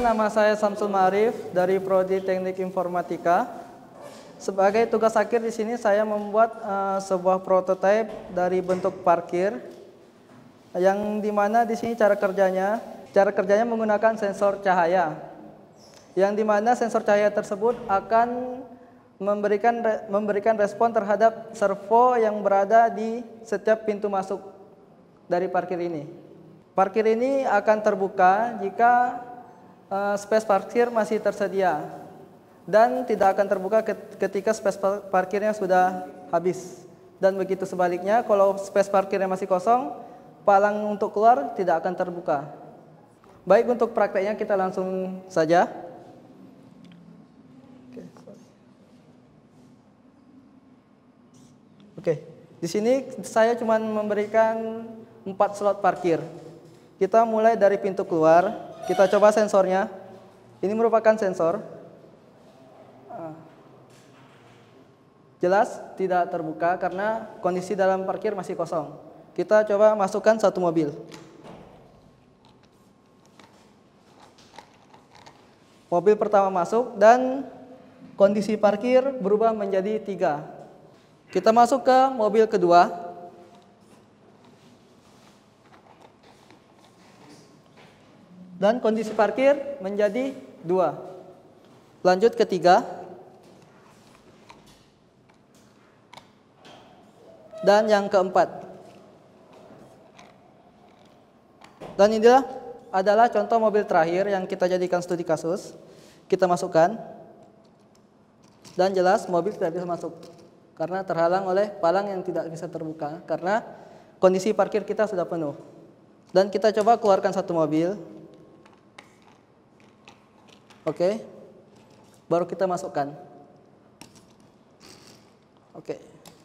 nama saya Samsul Ma'arif dari Prodi Teknik Informatika. Sebagai tugas akhir di sini saya membuat sebuah prototipe dari bentuk parkir, yang dimana di sini cara kerjanya menggunakan sensor cahaya, yang dimana sensor cahaya tersebut akan memberikan respon terhadap servo yang berada di setiap pintu masuk dari parkir ini. Parkir ini akan terbuka jika space parkir masih tersedia, dan tidak akan terbuka ketika space parkirnya sudah habis. Dan begitu sebaliknya, kalau space parkirnya masih kosong, palang untuk keluar tidak akan terbuka. Baik, untuk prakteknya kita langsung saja. Oke, di sini saya cuma memberikan 4 slot parkir. Kita mulai dari pintu keluar, kita coba sensornya. Ini merupakan sensor. Jelas tidak terbuka karena kondisi dalam parkir masih kosong. Kita coba masukkan satu mobil. Mobil pertama masuk dan kondisi parkir berubah menjadi 3. Kita masuk ke mobil kedua. Dan kondisi parkir menjadi 2. Lanjut ke 3. Dan yang keempat. Dan inilah adalah contoh mobil terakhir yang kita jadikan studi kasus. Kita masukkan. Dan jelas mobil tidak bisa masuk karena terhalang oleh palang yang tidak bisa terbuka karena kondisi parkir kita sudah penuh. Dan kita coba keluarkan satu mobil. Oke. Baru kita masukkan. Oke.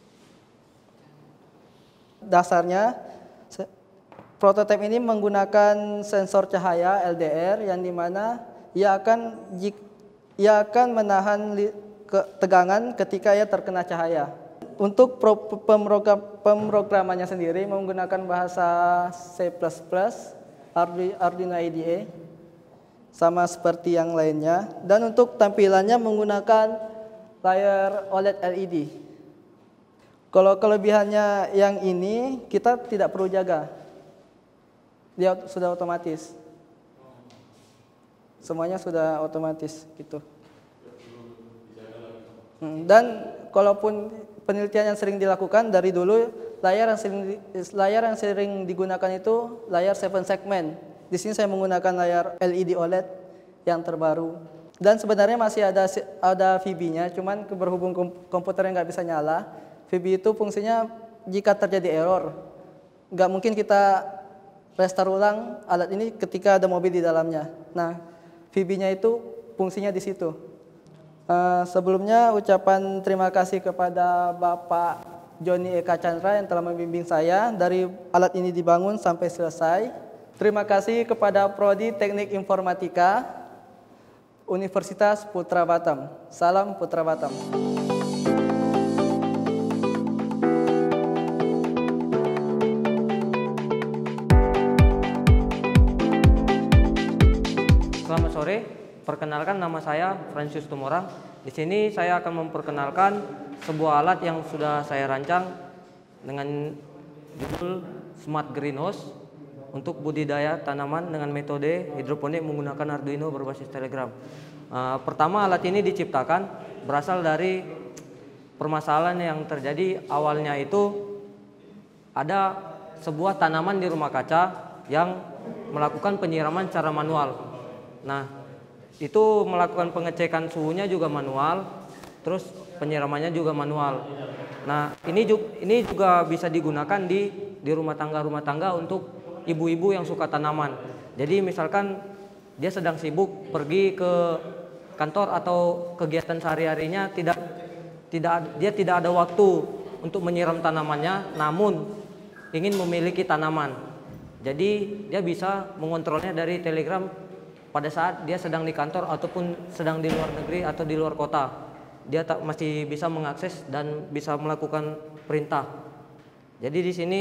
Dasarnya prototipe ini menggunakan sensor cahaya LDR, yang dimana ia akan menahan tegangan ketika ia terkena cahaya. Untuk pemrogramannya sendiri menggunakan bahasa C++, Arduino IDE, sama seperti yang lainnya. Dan untuk tampilannya menggunakan layar OLED LED. Kalau kelebihannya yang ini, kita tidak perlu jaga. Dia sudah otomatis. Semuanya sudah otomatis gitu. Dan kalaupun penelitian yang sering dilakukan dari dulu, layar yang sering digunakan itu layar 7 segmen. Di sini saya menggunakan layar LED OLED yang terbaru. Dan sebenarnya masih ada VB-nya, cuman berhubung komputernya nggak bisa nyala. VB itu fungsinya jika terjadi error. Nggak mungkin kita restart ulang alat ini ketika ada mobil di dalamnya. Nah, VB-nya itu fungsinya di situ. Sebelumnya ucapan terima kasih kepada Bapak Joni Eka Chandra yang telah membimbing saya dari alat ini dibangun sampai selesai. Terima kasih kepada Prodi Teknik Informatika Universitas Putra Batam. Salam Putra Batam. Selamat sore, perkenalkan nama saya Francis Tumorang. Di sini saya akan memperkenalkan sebuah alat yang sudah saya rancang dengan judul Smart Greenhouse untuk budidaya tanaman dengan metode hidroponik menggunakan Arduino berbasis Telegram. Pertama, alat ini diciptakan berasal dari permasalahan yang terjadi. Awalnya itu ada sebuah tanaman di rumah kaca yang melakukan penyiraman secara manual. Nah, itu melakukan pengecekan suhunya juga manual, terus penyiramannya juga manual. Nah, ini juga bisa digunakan di rumah tangga untuk ibu-ibu yang suka tanaman. Jadi misalkan dia sedang sibuk pergi ke kantor atau kegiatan sehari-harinya, dia tidak ada waktu untuk menyiram tanamannya, namun ingin memiliki tanaman. Jadi dia bisa mengontrolnya dari Telegram. Pada saat dia sedang di kantor ataupun sedang di luar negeri atau di luar kota, dia masih bisa mengakses dan bisa melakukan perintah. Jadi di sini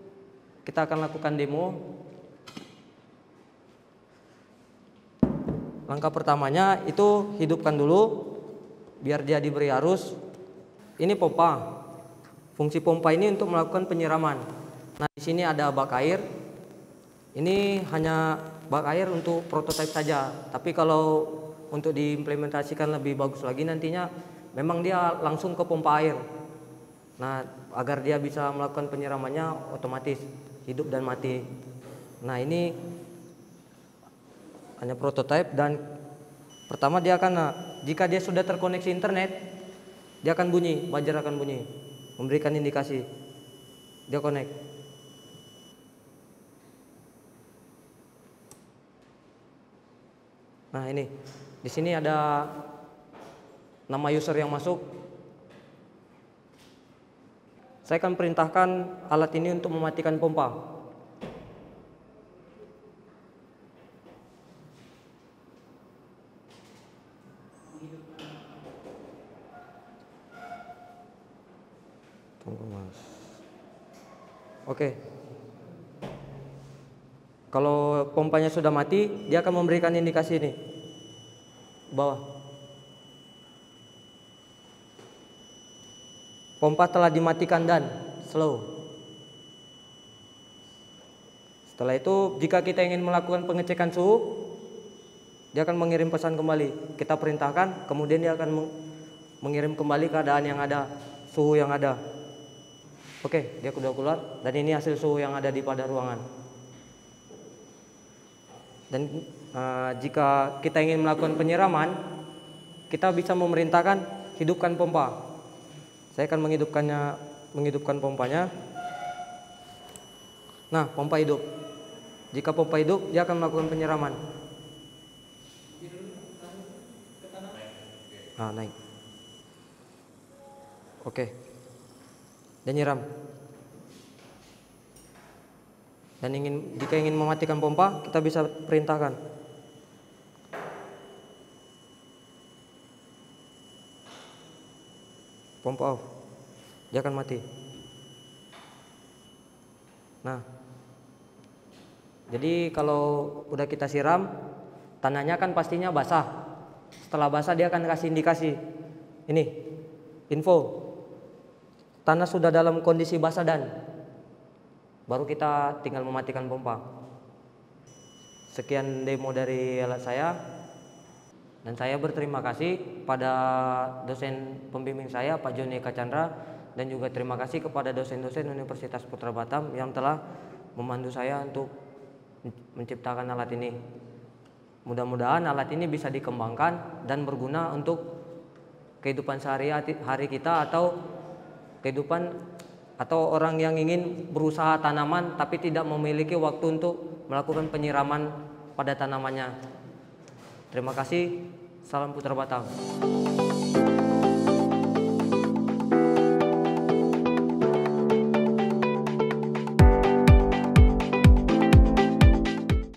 kita akan lakukan demo. Langkah pertamanya itu hidupkan dulu biar dia diberi arus. Ini pompa. Fungsi pompa ini untuk melakukan penyiraman. Nah, di sini ada bak air. Ini hanya bak air untuk prototipe saja. Tapi kalau untuk diimplementasikan lebih bagus lagi nantinya memang dia langsung ke pompa air. Nah, agar dia bisa melakukan penyiramannya otomatis hidup dan mati. Nah, ini hanya prototipe dan pertama dia akan, jika dia sudah terkoneksi internet, dia akan bunyi, buzzer akan bunyi, memberikan indikasi dia connect. Nah, ini di sini ada nama user yang masuk. Saya akan perintahkan alat ini untuk mematikan pompa. Tunggu, Mas. Oke. Kalau pompanya sudah mati, dia akan memberikan indikasi ini. Bawah. Pompa telah dimatikan dan slow. Setelah itu, jika kita ingin melakukan pengecekan suhu, dia akan mengirim pesan kembali. Kita perintahkan, kemudian dia akan mengirim kembali keadaan yang ada, suhu yang ada. Oke, dia sudah keluar dan ini hasil suhu yang ada di pada ruangan. Dan jika kita ingin melakukan penyiraman, kita bisa memerintahkan hidupkan pompa. Saya akan menghidupkan pompanya. Nah, pompa hidup. Jika pompa hidup, dia akan melakukan penyiraman. Nah, naik. Oke. Dan nyiram. Dan jika ingin mematikan pompa, kita bisa perintahkan. Pompa off. Dia akan mati. Nah, jadi kalau udah kita siram, tanahnya kan pastinya basah. Setelah basah dia akan kasih indikasi. Ini, info. Tanah sudah dalam kondisi basah dan baru kita tinggal mematikan pompa. Sekian demo dari alat saya. Dan saya berterima kasih pada dosen pembimbing saya, Pak Joni Eka Chandra. Dan juga terima kasih kepada dosen-dosen Universitas Putra Batam yang telah membantu saya untuk menciptakan alat ini. Mudah-mudahan alat ini bisa dikembangkan dan berguna untuk kehidupan sehari-hari kita atau kehidupan atau orang yang ingin berusaha tanaman tapi tidak memiliki waktu untuk melakukan penyiraman pada tanamannya. Terima kasih. Salam Putra Batam.